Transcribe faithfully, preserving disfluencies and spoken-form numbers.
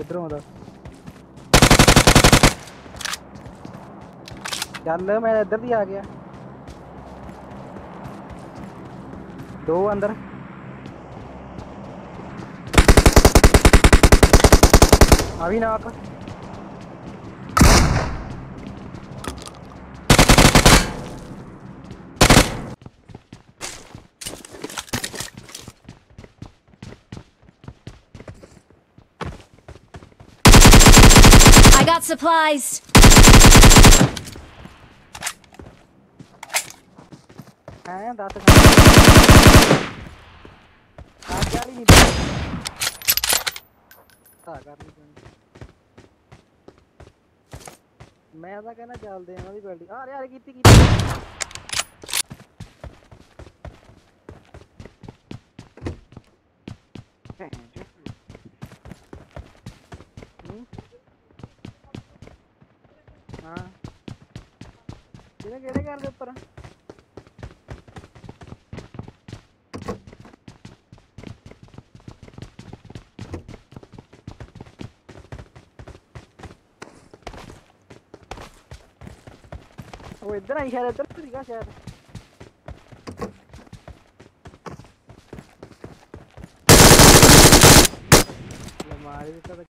किधरों होता चल मैं इधर भी आ गया दो अंदर अभी ना आकर I got supplies. हैं दांत आज जा नहीं ता करनी पैनी मैं ਤਾਂ कहना ਚੱਲਦੇ ਆਂ ਉਹਦੀ ਬਿਲਡਿੰਗ ਆ ਯਾਰ ਕੀਤੀ ਕੀਤੀ ਹਾਂ ਕਿਹੜੇ ਕਿਹੜੇ ਘਰ ਦੇ ਉੱਪਰ वो इधर आई शायद इधर सीगा शायद हमारे तो